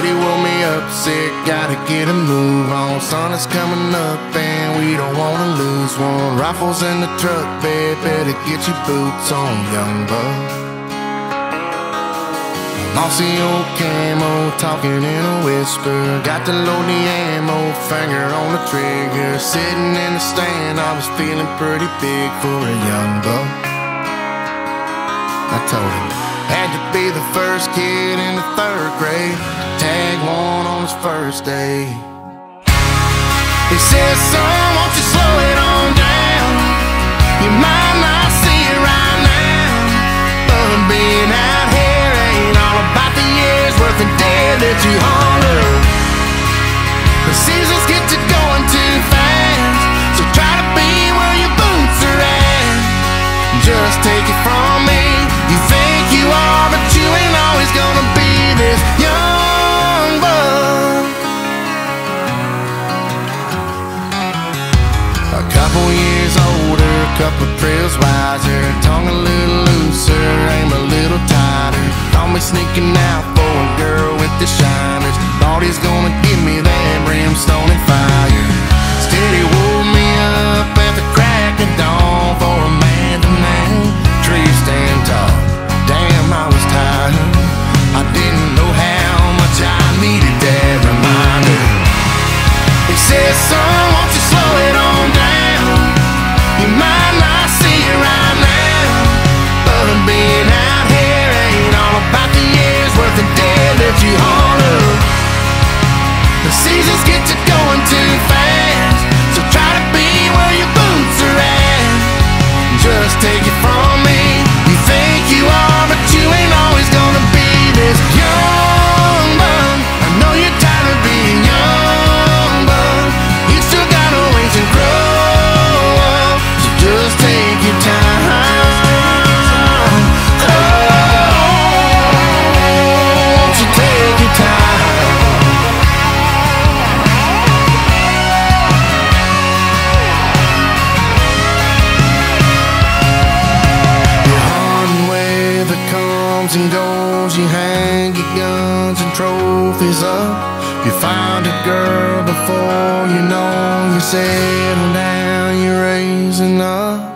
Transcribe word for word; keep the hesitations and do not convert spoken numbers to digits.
Steady woke me up sick, gotta get a move on. Sun is coming up and we don't wanna lose one. Rifles in the truck bed, better get your boots on, young buck. Mossy Oak camo, talking in a whisper. Got to load the ammo, finger on the trigger. Sitting in the stand, I was feeling pretty big for a young buck. I told him, had to be the first kid in the third grade to tag one on his first day. He said, son, won't you slow it on down? You might not see it right now, but being out here ain't all about the years worth of dead that you holler. The seasons get to going too fast, so try to be where your boots are at. Just take it from me, you think you are, but you ain't always gonna be this young buck. A couple years older, a couple trails wiser, tongue a little looser, aim a little tighter. Caught me sneaking out for a girl with the shiners. Thought he's gonna give me that brimstone and fire. Steady woke me up at the crack of dawn for a man to man. Trees stand tall, damn I was tired. I didn't know how much I needed that reminder. He said, son, won't you slow it on down? You might not see it right now, but being out here ain't all about the years worth of dead that you holler. The seasons get to going too fast, so try to be where your boots are at. Just take it from me, you think you are, but you ain't always gonna be this young buck. I know you're tired of being young, but you still got a ways to grow up, so just take your time. Oh, won't you take your time? Your heart and wave that comes and goes, you hang your guns and trophies up. You find a girl before you know you settle down, you're raising up.